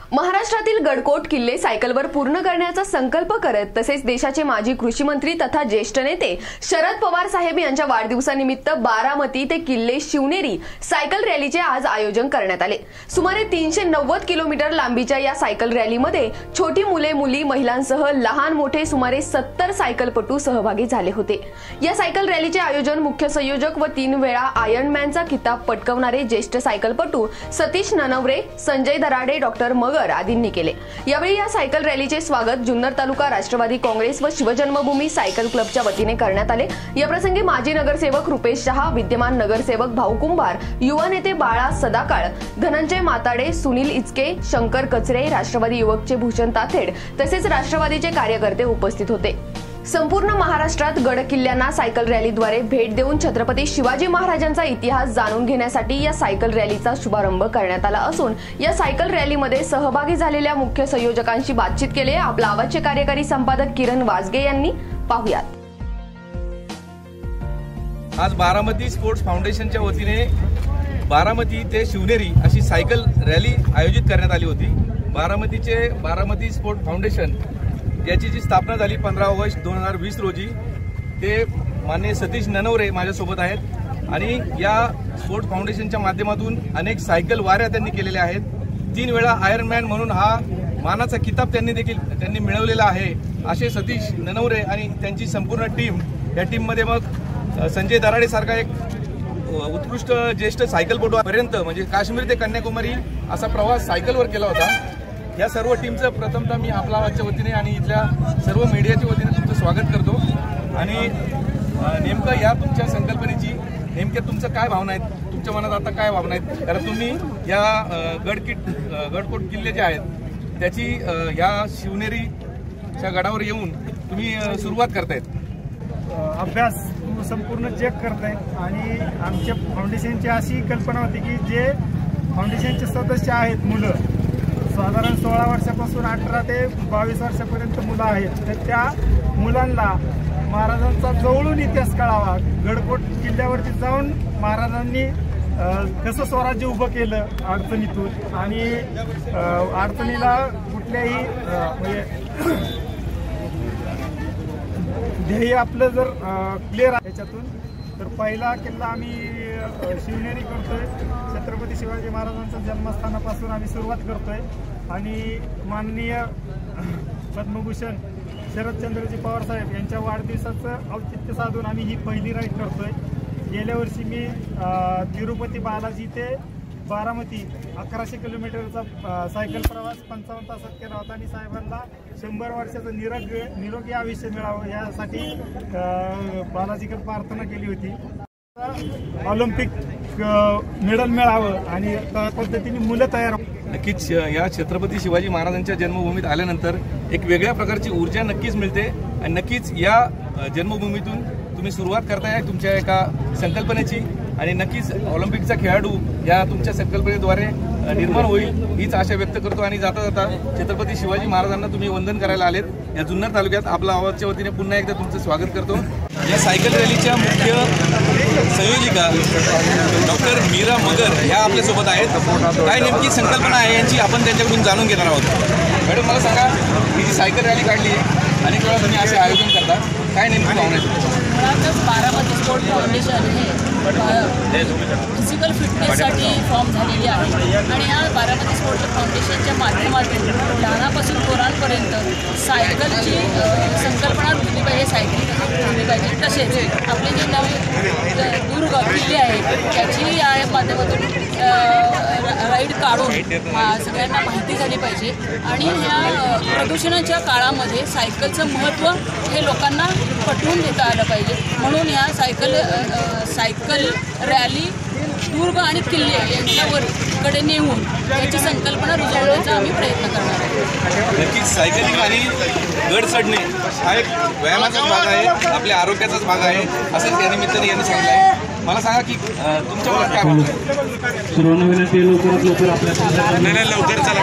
महाराष्ट्रातील गडकोट किल्ले सायकलवर पूर्ण करण्याचा संकल्प करत तसेच देशाचे माजी कृषी मंत्री तथा ज्येष्ठ नेते शरद पवार साहेब यांच्या वाढदिवसानिमित्त बारामती ते किल्ले शिवनेरी सायकल रॅलीचे आज आयोजन करण्यात आले। सुमारे 390 किलोमीटर लांबीच्या या सायकल रॅलीमध्ये छोटी मुले मुली महिलांसह लहान मोठे सुमारे 70 सायकलपटू सहभागी झाले होते। या सायकल रॅलीचे आयोजन मुख्य संयोजक व 3 वेळा आयर्नमॅनचा किताब पटकावणारे ज्येष्ठ सायकलपटू सतीश ननवरे, संजय दराडे, डॉक्टर मगर आदींनी केले। यावेळी या सायकल रॅलीचे स्वागत जुन्नर तालुका राष्ट्रवादी काँग्रेस व शिवजन्मभूमी सायकल क्लबच्या वतीने करण्यात आले। या प्रसंगी माजी नगरसेवक रुपेश शहा, विद्यमान नगरसेवक भाऊ कुंभार, युवा नेते बाळा सदाकाळ, धनंजय माताडे, सुनील इचके, शंकर कचरे, राष्ट्रवादी युवकचे भूषण ताथेड तसेच राष्ट्रवादीचे कार्यकर्ते उपस्थित होते। संपूर्ण महाराष्ट्रात गड किल्ल्यांना सायकल रॅलीद्वारे भेट देऊन छत्रपती शिवाजी महाराजांचा इतिहास जाणून घेण्यासाठी या सायकल रॅलीचा शुभारंभ करण्यात आला असून या सायकल रॅलीमध्ये सहभागी झालेल्या मुख्य संयोजकांशी बातचीत केली। आपला आवाजचे कार्यकारी संपादक किरण वाजगे यांनी पाहुयात। आज बारामती स्पोर्ट्स फाउंडेशनच्या वतीने बारामती ते शिवनेरी अशी सायकल रॅली आयोजित करण्यात आली होती। बारामती स्पोर्ट्स फाउंडेशन याची जी स्थापना झाली 15 ऑगस्ट 2020 रोजी, ते माननीय सतीश ननवरे माझ्यासोबत आहेत आणि या स्पोर्ट्स फाउंडेशनच्या माध्यमातून अनेक सायकल वाऱ्या त्यांनी केलेल्या आहेत। 3 वेळा आयर्नमॅन म्हणून हा मानाचा किताब त्यांनी मिळवलेला आहे। असे सतीश ननवरे आणि त्यांची संपूर्ण टीम, या टीममध्ये मग संजय दराडे सारखा एक उत्कृष्ट ज्येष्ठ सायकलपटू पर्यंत म्हणजे काश्मीर ते कन्याकुमारी असा प्रवास सायकलवर केला होता। या सर्व टीमचं प्रथमतः मी आपला आवाजच्या वतीने आणि इथल्या सर्व मीडियाच्या वतीने तुमचं स्वागत करतो। आणि नेमकं या तुमच्या संकल्पनेची नेमक्या तुमचं काय भावना आहेत, तुमच्या मनात आता काय भावना आहेत? कारण तुम्ही या गडकोट किल्ले जे आहेत त्याची या शिवनेरीच्या गडावर येऊन तुम्ही सुरुवात करतायत। अभ्यास संपूर्ण चेक करताय आणि आमच्या फाउंडेशनची अशी कल्पना होती की जे फाउंडेशनचे सदस्य आहेत मुलं साधारण 16 वर्षापासून 18 ते 22 वर्षापर्यंत मुलं आहेत, तर त्या मुलांना महाराजांचा जवळून इतिहास कळावा। गडकोट किल्ल्यावरती जाऊन महाराजांनी कसं स्वराज्य उभं केलं अडचणीतून आणि अडचणीला कुठल्याही म्हणजे ध्येय आपलं जर क्लिअर आहे त्याच्यातून, तर पहिला किल्ला आम्ही शिवनेरी करतोय। छत्रपती शिवाजी महाराजांच्या जन्मस्थानापासून आम्ही सुरुवात करतोय आणि माननीय पद्मभूषण शरदचंद्रजी पवार साहेब यांच्या वाढदिवसाचं औचित्य साधून आम्ही ही पहिली राईड करतोय। गेल्या वर्षी मी तिरुपती बालाजी ते बारामती 1100 किलोमीटरचा सायकल प्रवास 55 तासात केला होता आणि साहेबांना 100 वर्षाचं निरोगी आयुष्य मिळावं यासाठी बालाजीकडे प्रार्थना केली होती। ऑलिम्पिक मेडल मिळावं आणि त्या पद्धतीने मुलं तयार। नक्कीच या छत्रपती शिवाजी महाराजांच्या जन्मभूमीत आल्यानंतर एक वेगळ्या प्रकारची ऊर्जा नक्कीच मिळते आणि नक्कीच या जन्मभूमीतून तुम्ही सुरुवात करताय तुमच्या एका संकल्पनेची आणि नक्कीच ऑलिम्पिकचा खेळाडू या तुमच्या संकल्पनेद्वारे निर्माण होईल हीच आशा व्यक्त करतो। आणि जाता जाता छत्रपती शिवाजी महाराजांना तुम्ही वंदन करायला आलेत या जुन्नर तालुक्यात आपला आवाजच्या वतीने पुन्हा एकदा तुमचं स्वागत करतो। या सायकल रॅलीच्या मुख्य संयोजिका डॉक्टर मीरा मगर ह्या आपल्यासोबत आहेत। काय नेमकी संकल्पना आहे यांची आपण त्यांच्याकडून जाणून घेणार आहोत। मॅडम मला सांगा, ही जी सायकल रॅली काढली आहे अनेक वेळा तुम्ही असे आयोजन करता, काय नेमकी भावना आहे? बारामती स्पोर्ट्स फाउंडेशन हे फिजिकल फिटनेससाठी फॉर्म झालेली आहे आणि या बारामती स्पोर्ट्स फाउंडेशनच्या माध्यमातून लहानापासून पोरांपर्यंत सायकलची संकल्पना रुजली पाहिजे, सायकलिंग रुजली पाहिजे। तसेच आपले जे नवे दुर्ग किल्ले आहेत त्याची या माध्यमातून राईड काढून सगळ्यांना माहिती झाली पाहिजे आणि ह्या प्रदूषणाच्या काळामध्ये सायकलचं महत्त्व हे लोकांना पटवून देता आलं पाहिजे। म्हणून ह्या सायकल रॅली दुर्ग आणि किल्ले यांच्याकडे नेऊन याची संकल्पना रुजवण्याचा आम्ही प्रयत्न करणार आहोत। नक्कीच सायकलिंग आणि गड चढणे हा एक व्यायामाचाच भाग आहे, आपल्या आरोग्याचाच भाग आहे असं त्या निमित्ताने यांनी सांगितलं आहे। मला सांगा की तुमच्या मनात काय लवकर चला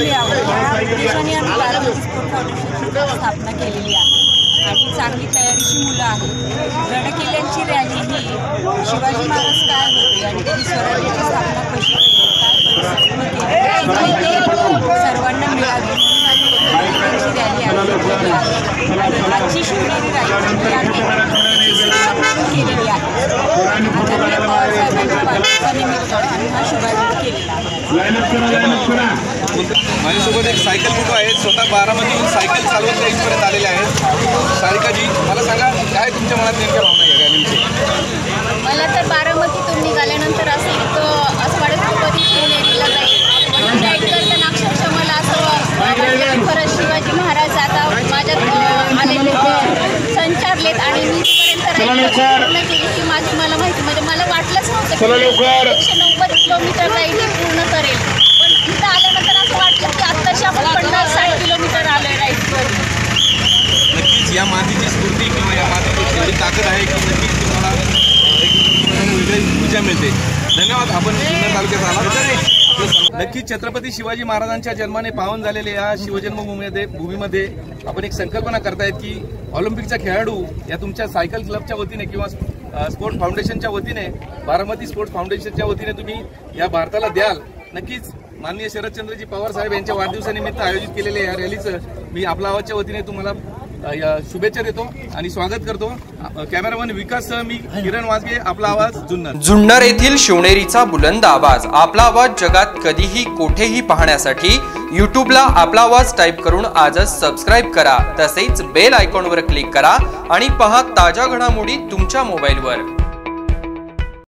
स्थापना केलेली आहे आणि चांगली तयारी बरीचशी मुलं आहेत. गडकिल्ल्यांची रॅली ही शिवाजी महाराज काय होते आणि त्यांनी स्वराज्याची स्थापना कशी केली, काय परिस्थिती सर्वांना मिळाली म्हणून रॅली आयोजित आहे. आणि आजची शिवनेरी रॅली केलेली आहे. आदरणीय पवारसाहेबांच्या वाढदिवसानिमित्त आम्ही हा शुभारंभ केलेला आहे. माझ्यासोबत एक सायकल फोटो आहे. स्वतः बारामतीहून सायकल चालवत त्या इथपर्यंत आलेले आहेत. सारिकाजी, मला सांगा काय तुमच्या मनात नेमक्या भावना आहे रॅलीविषयी? मला तर बारामतीतून निघाल्यानंतर असं वाटत कधी शिवनेरीला जाईल. राईड करताना अक्षरशः मला असं वाटलं खरंच शिवाजी महाराज आता माझ्यात आलेले संचारलेत आणि मी इथपर्यंत राईड पूर्ण केली की मला माहिती म्हणजे मला वाटलंच नव्हतं की 190 किलोमीटर राईड हे पूर्ण करेल. पण इथं आल्यानंतर असं वाटलं की आत्ताशी आपण 50-60 किलोमीटर आलोय राईडवर. नक्कीच या मातीची स्फूर्ती किंवा या मातीची एवढी ताकद आहे की नक्कीच तुम्हाला एक वेगळी ऊर्जा मिळते. धन्यवाद. आपण जुन्नर तालुक्यात आला. नक्कीच छत्रपती शिवाजी महाराजांच्या जन्माने पावन झालेल्या या शिवजन्मभूमीमध्ये आपण एक संकल्पना करतायत की ऑलिम्पिकचा खेळाडू या तुमच्या सायकल क्लबच्या वतीने किंवा स्पोर्ट्स फाउंडेशनच्या वतीने, बारामती स्पोर्ट्स फाउंडेशनच्या वतीने तुम्ही या भारताला द्याल. नक्कीच माननीय शरदचंद्रजी पवार साहेब यांच्या वाढदिवसानिमित्त आयोजित केलेल्या या रॅलीचं मी आपला आवाजच्या वतीने तुम्हाला शुभेच्छा देतो आणि स्वागत करतो. कॅमेरामन विकाससह मी किरण वाजगे, आपला आवाज जुन्नर. जुन्नर येथील शिवनेरीचा बुलंद आवाज, आपला आवाज जगात कधीही कोठेही पाहण्यासाठी यूट्यूबला आपला आवाज टाईप करून आजच सबस्क्राईब करा. तसेच बेल आयकॉनवर क्लिक करा आणि पहा ताज्या घडामोडी तुमच्या मोबाईलवर.